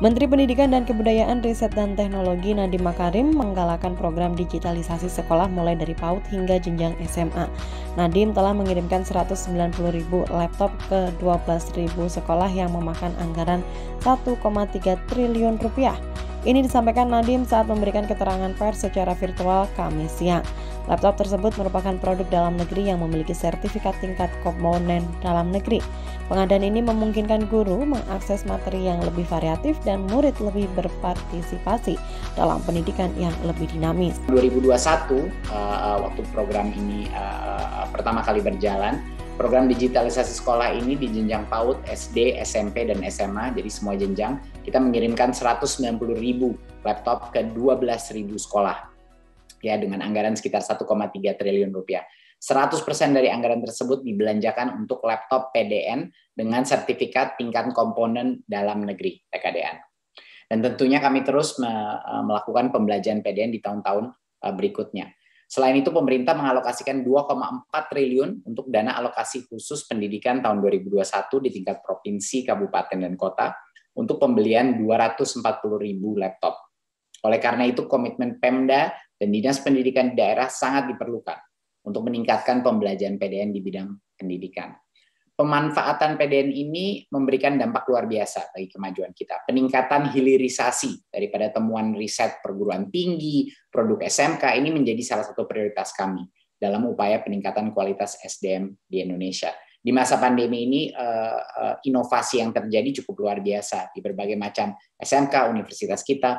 Menteri Pendidikan dan Kebudayaan, Riset dan Teknologi Nadiem Makarim menggalakkan program digitalisasi sekolah mulai dari PAUD hingga jenjang SMA. Nadiem telah mengirimkan 190.000 laptop ke 12.000 sekolah yang memakan anggaran 1,3 triliun rupiah. Ini disampaikan Nadiem saat memberikan keterangan pers secara virtual Kamis siang. Laptop tersebut merupakan produk dalam negeri yang memiliki sertifikat tingkat komponen dalam negeri. Pengadaan ini memungkinkan guru mengakses materi yang lebih variatif dan murid lebih berpartisipasi dalam pendidikan yang lebih dinamis. 2021 waktu program ini pertama kali berjalan, program digitalisasi sekolah ini di jenjang PAUD, SD, SMP, dan SMA, jadi semua jenjang, kita mengirimkan 190.000 laptop ke 12.000 sekolah, ya dengan anggaran sekitar 1,3 triliun rupiah. 100% dari anggaran tersebut dibelanjakan untuk laptop PDN dengan sertifikat tingkat komponen dalam negeri (TKDN). Dan tentunya kami terus melakukan pembelajaran PDN di tahun-tahun berikutnya. Selain itu, pemerintah mengalokasikan 2,4 triliun untuk dana alokasi khusus pendidikan tahun 2021 di tingkat provinsi, kabupaten, dan kota untuk pembelian 240.000 laptop. Oleh karena itu, komitmen Pemda dan Dinas Pendidikan di daerah sangat diperlukan untuk meningkatkan pembelajaran PDN di bidang pendidikan. Pemanfaatan PDN ini memberikan dampak luar biasa bagi kemajuan kita. Peningkatan hilirisasi daripada temuan riset perguruan tinggi, produk SMK ini menjadi salah satu prioritas kami dalam upaya peningkatan kualitas SDM di Indonesia. Di masa pandemi ini, inovasi yang terjadi cukup luar biasa di berbagai macam SMK, universitas kita.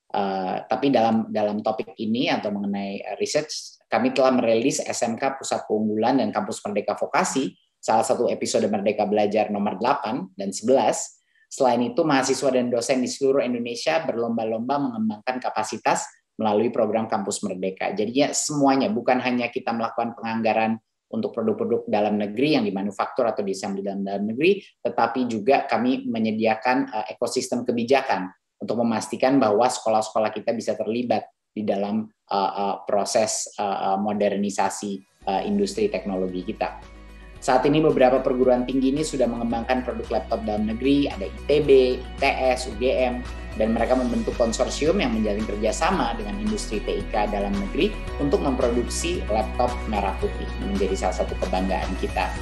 Tapi dalam topik ini atau mengenai riset, kami telah merilis SMK Pusat Keunggulan dan Kampus Merdeka Vokasi, salah satu episode Merdeka Belajar nomor 8 dan 11. Selain itu, mahasiswa dan dosen di seluruh Indonesia berlomba-lomba mengembangkan kapasitas melalui program Kampus Merdeka. Jadinya semuanya, bukan hanya kita melakukan penganggaran untuk produk-produk dalam negeri yang dimanufaktur atau diassembly dalam negeri, tetapi juga kami menyediakan ekosistem kebijakan untuk memastikan bahwa sekolah-sekolah kita bisa terlibat di dalam proses modernisasi industri teknologi kita. Saat ini beberapa perguruan tinggi ini sudah mengembangkan produk laptop dalam negeri, ada ITB, ITS, UGM, dan mereka membentuk konsorsium yang menjalin kerjasama dengan industri TIK dalam negeri untuk memproduksi laptop merah putih, menjadi salah satu kebanggaan kita.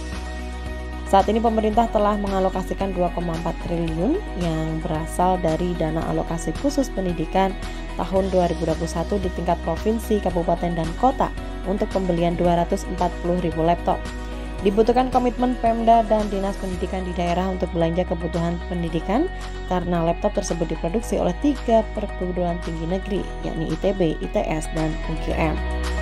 Saat ini pemerintah telah mengalokasikan 2,4 triliun yang berasal dari dana alokasi khusus pendidikan tahun 2021 di tingkat provinsi, kabupaten, dan kota untuk pembelian 240.000 laptop. Dibutuhkan komitmen Pemda dan Dinas Pendidikan di daerah untuk belanja kebutuhan pendidikan karena laptop tersebut diproduksi oleh 3 perguruan tinggi negeri, yakni ITB, ITS, dan UGM.